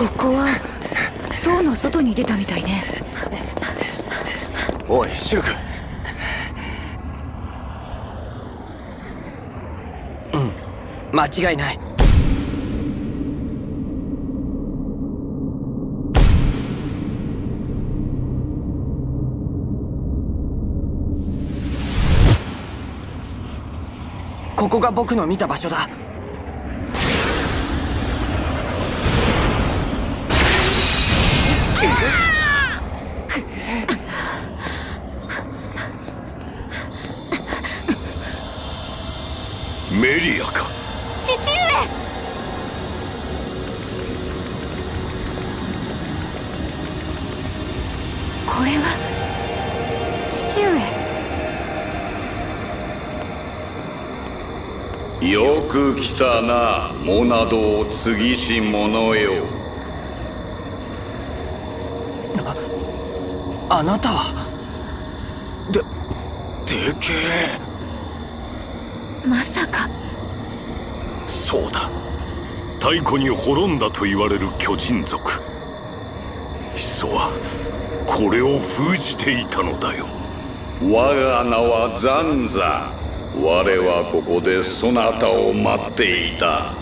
ここは塔の外に出たみたいね。 おいシルク。間違いない。ここが僕の見た場所だ。 メリアか。 父上。これは父上。 よく来たな、モナドを継ぎし者よ。 あなたはでけえ。 まさか。 そうだ、太古に滅んだと言われる巨人族。ヒソはこれを封じていたのだよ。我が名はザンザ。我はここでそなたを待っていた。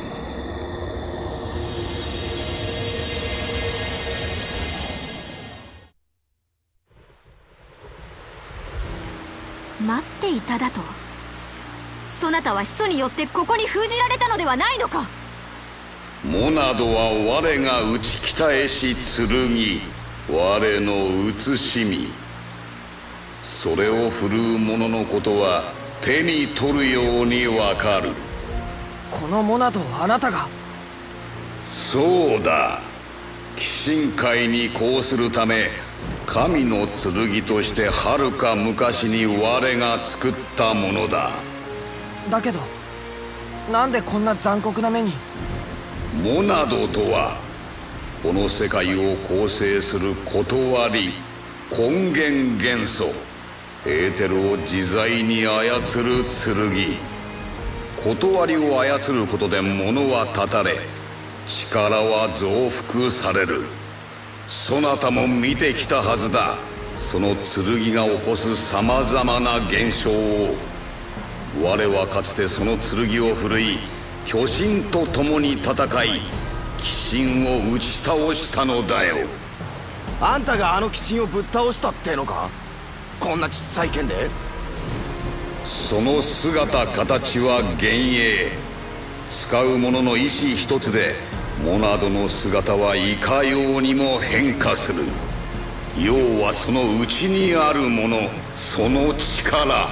待っていただと？そなたは始祖によってここに封じられたのではないのか？ モナドは我が打ち鍛えし剣、我の写しみ。それを振るう者のことは手に取るようにわかる。 このモナドをあなたが？ そうだ。鬼神界に呼するため神の剣としてはるか昔に我が作ったものだ。 だけどなんでこんな残酷な目に？ モナドとはこの世界を構成する断り、根源元素エーテルを自在に操る剣。断りを操ることで物は断たれ、力は増幅される。そなたも見てきたはずだ、その剣が起こすさまざまな現象を。我はかつてその剣を振るい、巨神と共に戦い鬼神を打ち倒したのだよ。 あんたがあの鬼神をぶっ倒したってのか？こんなちっちゃい剣で？ その姿形は幻影。使う者の意志一つでモナドの姿はいかようにも変化する。要はその内にあるもの、その力。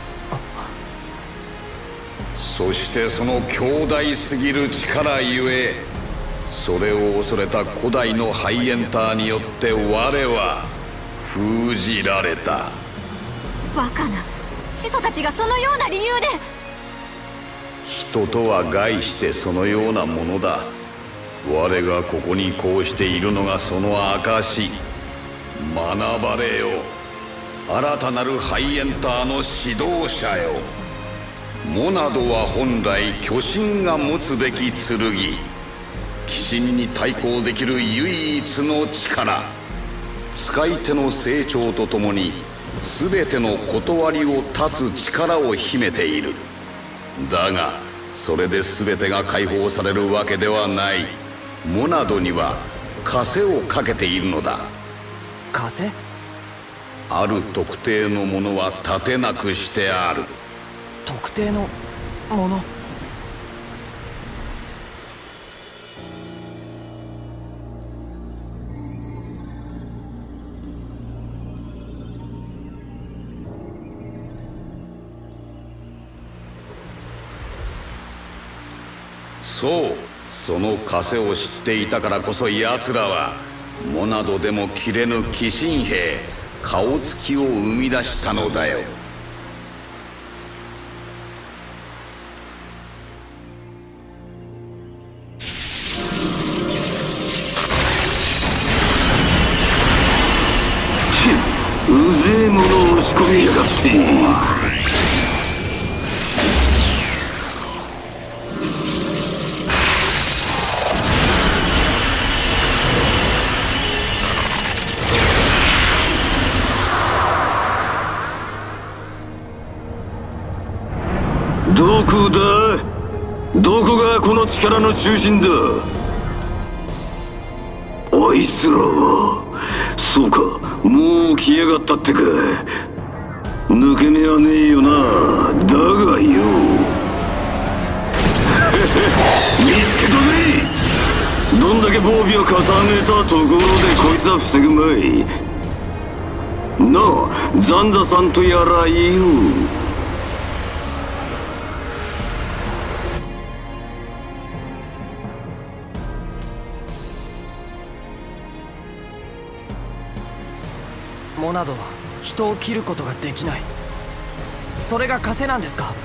そしてその強大すぎる力ゆえ、それを恐れた古代のハイエンターによって我は封じられた。 バカな始祖たちがそのような理由で。 人とは概してそのようなものだ。我がここにこうしているのがその証。学ばれよ、新たなるハイエンターの指導者よ。モナドは本来巨神が持つべき剣、鬼神に対抗できる唯一の力。使い手の成長とともに全ての断りを断つ力を秘めている。だがそれで全てが解放されるわけではない。モナドには枷をかけているのだ。 枷？ ある特定のものは立てなくしてある。 特定のもの？ そう、その枷を知っていたからこそ奴らはモナドでも切れぬ鬼神兵顔つきを生み出したのだよ。 うぜえものを押し込みやがって。 どこがこの力の中心だ。あいつらはそうか、もう来やがったってか。抜け目はねえよな。だがよ見つけたぜ。どんだけ防備を重ねたところでこいつは防ぐまいなあ。ザンザさんとやらいいよ。 モナドは人を切ることができない。それが枷なんですか？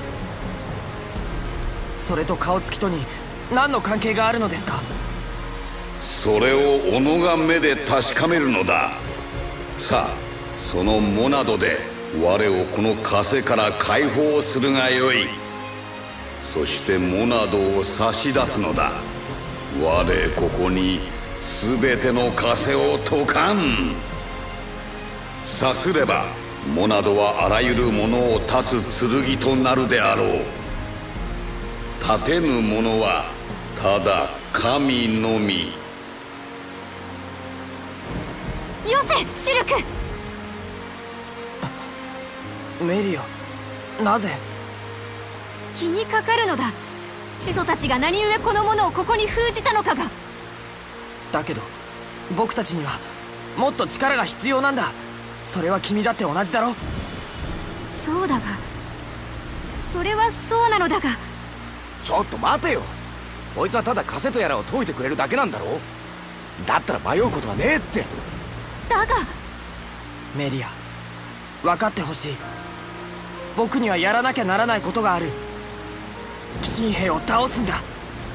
それと顔つきとに何の関係があるのですか？ それを己が目で確かめるのだ。さあ、そのモナドで我をこの枷から解放するがよい。そしてモナドを差し出すのだ。我ここに全ての枷を解かん。さすればモナドはあらゆるものを断つ剣となるであろう。断てぬものはただ神のみ。 よせシルク。 メリオ、なぜ？ 気にかかるのだ。始祖たちが何故この者をここに封じたのかが。 だけど僕たちにはもっと力が必要なんだ。それは君だって同じだろ。 そうだが、それはそうなのだが。 ちょっと待てよ。こいつはただ枷とやらを解いてくれるだけなんだろ。だったら迷うことはねえって。 だがメリア、分かってほしい。僕にはやらなきゃならないことがある。鬼神兵を倒すんだ。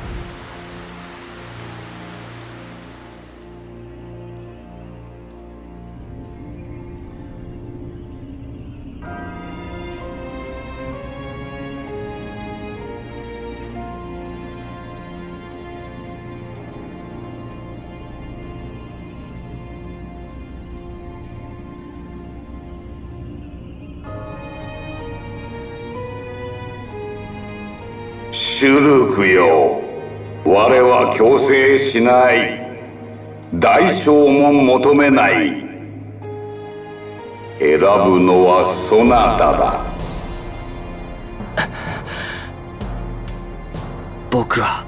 シュルクよ、我は強制しない。代償も求めない。選ぶのはそなただ。 僕は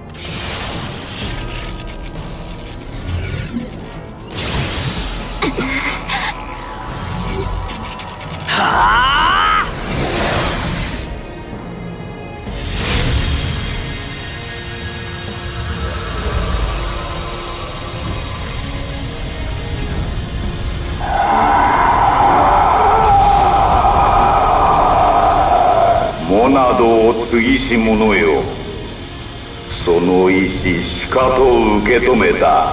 モナドを継ぎし者よ、その意志しかと受け止めた。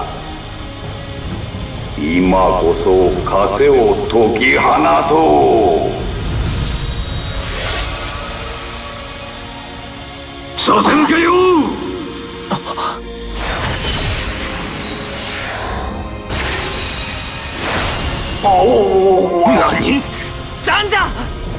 今こそ枷を解き放とう。 させるかよ。 何？ザンザ！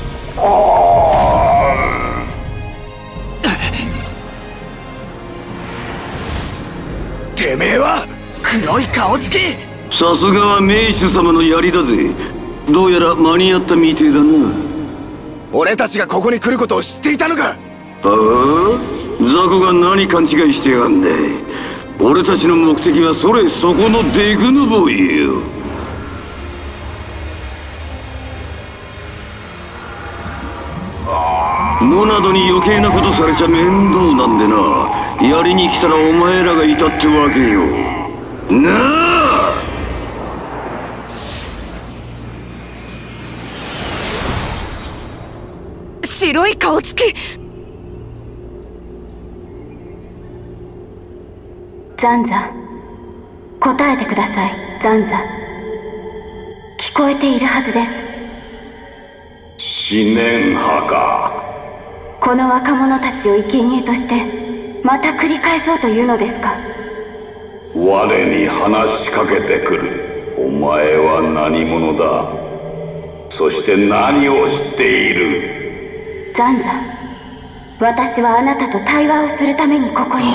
てめえは黒い顔つき！ さすがは名手様の槍だぜ。どうやら間に合ったみてえだな。 俺たちがここに来ることを知っていたのか？ ああ、雑魚が何勘違いしてやがんだい。俺たちの目的はそこのデクヌボイよ。モナドに余計なことされちゃ面倒なんでな。やりに来たらお前らがいたってわけよなあ。 白い顔つき！ ザンザ、答えてください。ザンザ、聞こえているはずです。 思念派か。 この若者たちを生贄としてまた繰り返そうというのですか？ 我に話しかけてくる。お前は何者だ。そして何を知っている？ ザンザ、 私はあなたと対話をするためにここに。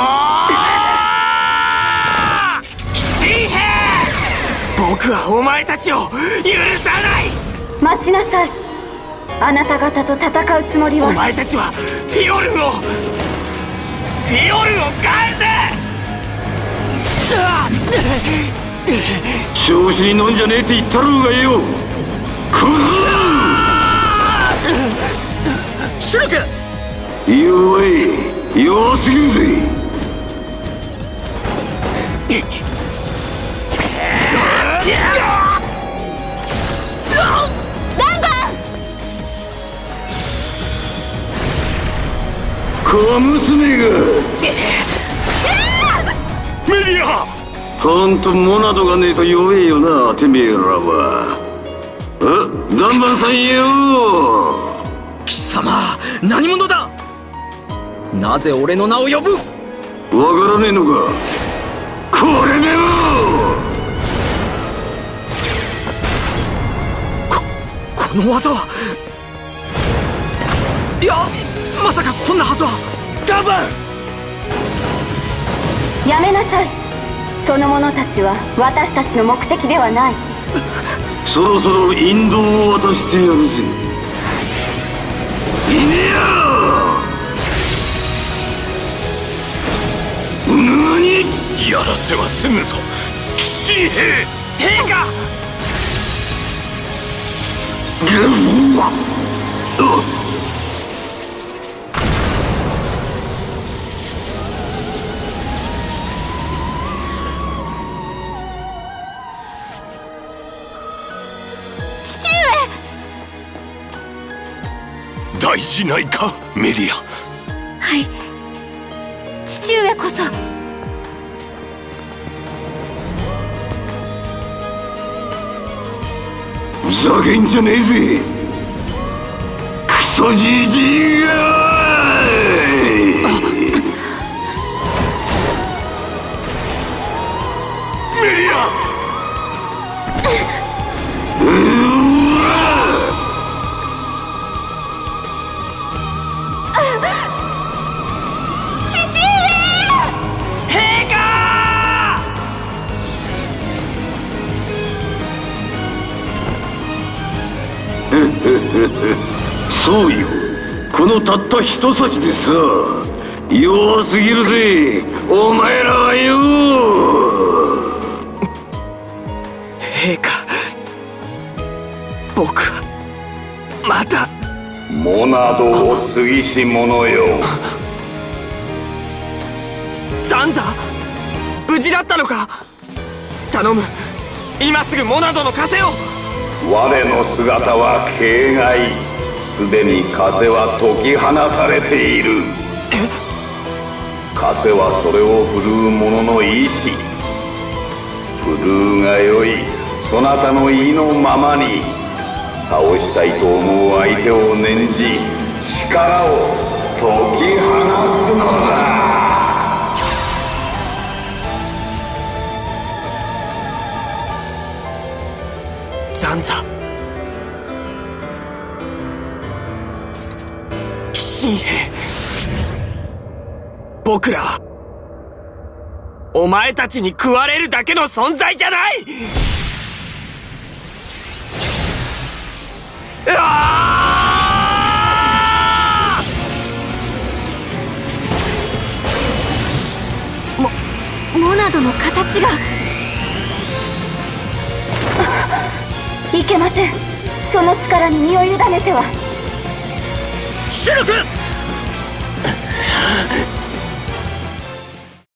僕はお前たちを許さない。 待ちなさい。あなた方と戦うつもりは。 お前たちはフィオルンを返せ。 調子に乗んじゃねえって言ったろうがよ。 シュルク。 弱い、弱すぎるぜ。 ガンバン。 小娘がメリア。 ほんとモナドがねえと弱えよな、てめえらは。ダンバンさんよ。 貴様何者だ。なぜ俺の名を呼ぶ。 わからねえのか。これでもこの技は。いや、まさかそんなはずは。ダンバン。 やめなさい。その者たちは私たちの目的ではない。 そろそろ引導を渡してやるぜ。いねや何。 やらせはせぬぞ騎士兵。 陛下。 大事ないかメリア。 はい、父上こそ。 ふざけんじゃねえぜクソじじいが。 メリア。 そうよ、このたった一刺しでさ。弱すぎるぜお前らはよ。 陛下、僕はまた。 モナドを過ぎし者よ。 ザンザ、無事だったのか。頼む、今すぐモナドの風を。 我の姿は形骸。すでに風は解き放たれている。風はそれを振るう者の意志。振るうがよい、そなたの意のままに。倒したいと思う相手を念じ、力を解き放つのだ。 ザンザ、騎士兵。僕らはお前たちに食われるだけの存在じゃない。 モナドの形が。 いけません。その力に身を委ねては。 シュルク。